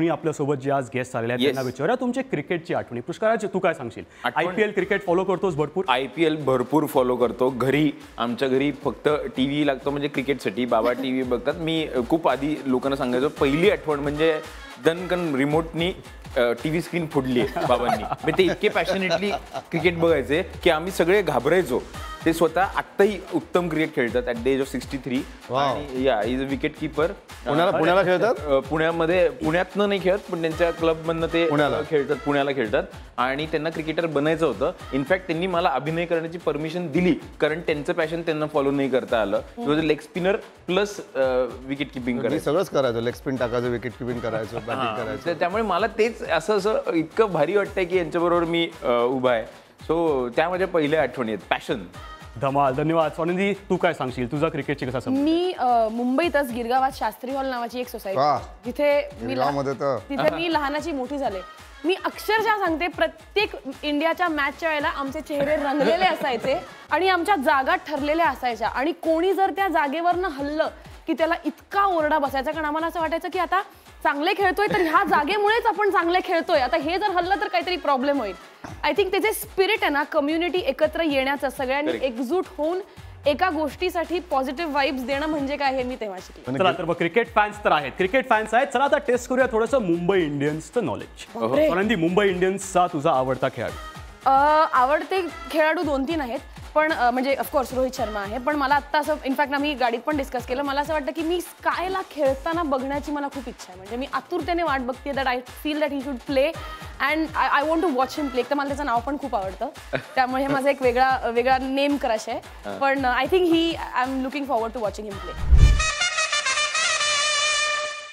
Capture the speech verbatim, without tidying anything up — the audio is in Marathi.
पाहुणी आपल्यासोबत जे आज गेस्ट आलेले आहेत त्यांना विचारूया तुमचे क्रिकेटची आठवणी. पुष्कराज, तू काय सांगशील? आयपीएल क्रिकेट फॉलो करतोस भरपूर? आयपीएल भरपूर फॉलो करतो. घरी आमच्या घरी फक्त टीव्ही लागतो म्हणजे क्रिकेटसाठी. बाबा टीव्ही बघतात. मी खूप आधी लोकांना सांगायचो पहिली आठवण म्हणजे दणकन रिमोटनी टीव्ही स्क्रीन फोडली आहे बाबांनी. मी ते इतके पॅशनेटली क्रिकेट बघायचे की आम्ही सगळे घाबरायचो. ते स्वतः आत्ताही उत्तम क्रिकेट खेळतात at the age of sixty three. आणि या इज अ विकेट किपर. पुण्याला पुण्याला खेळतात. पुण्यामध्ये पुण्यातनं नाही खेळत पण त्यांच्या क्लबमधनं ते खेळतात. पुण्याला खेळतात आणि त्यांना क्रिकेटर बनायचं होतं. इनफॅक्ट त्यांनी मला अभिनय करण्याची परमिशन दिली कारण त्यांचं पॅशन त्यांना फॉलो नाही करता आलं. Was a leg spinner plus wicket keeping करायचं. सगळंच करायचं. लेग स्पिन टाकायचं, विकेट किपिंग करायचं, बॅटिंग करायचं. त्यामुळे मला तेच असं असं इतकं भारी वाटतंय की यांच्याबरोबर मी उभा आहे. सो त्या माझ्या पहिल्या आठवणी आहेत. पॅशन. धमाल. धन्यवाद. स्वानंदी, तू काय सांगशील? तुझा क्रिकेटची कसा संबंध? मी मुंबईतच गिरगावात शास्त्री हॉल नावाची एक सोसायटी, जिथे मी तिथे मी लहानाची मोठी झाले. मी अक्षरशः सांगते, प्रत्येक इंडियाच्या मॅचच्या वेळेला आमचे चेहरे रंगलेले असायचे आणि आमच्या जागा ठरलेल्या असायच्या. आणि कोणी जर त्या जागेवरनं हल्लं की त्याला इतका ओरडा बसायचा कारण आम्हाला असं वाटायचं की आता चांगले खेळतोय तर ह्या जागेमुळेच आपण चांगले खेळतोय. आता हे जर हल्लं तर काहीतरी प्रॉब्लेम होईल. आय थिंक त्याचे स्पिरिट आहे ना, कम्युनिटी एकत्र येण्याचं, सगळ्यांनी एकजूट होऊन एका गोष्टीसाठी पॉझिटिव्ह वाइब्स देणं म्हणजे काय हे मी तेव्हा शिकले. चला तर मग क्रिकेट फॅन्स तर आहेत, क्रिकेट फॅन्स आहेत. चला आता टेस्ट करूया थोडंसं मुंबई इंडियन्सचं नॉलेज. स्वानंदी, मुंबई इंडियन्सचा तुझा आवडता खेळाडू? आवडते खेळाडू दोन तीन आहेत पण म्हणजे ऑफकोर्स रोहित शर्मा आहे. पण मला आत्ता असं इनफॅक्ट आम्ही गाडीत पण डिस्कस केलं, मला असं वाटतं की मी स्कायला खेळताना बघण्याची मला खूप इच्छा आहे. म्हणजे मी आतुरतेने वाट बघते that I feel that he should play and I I want to watch him play. तर मला त्याचं नाव पण खूप आवडतं, त्यामुळे हे माझं एक वेगळा वेगळा नेम क्रश आहे. पण I think he I am looking forward to watching him play.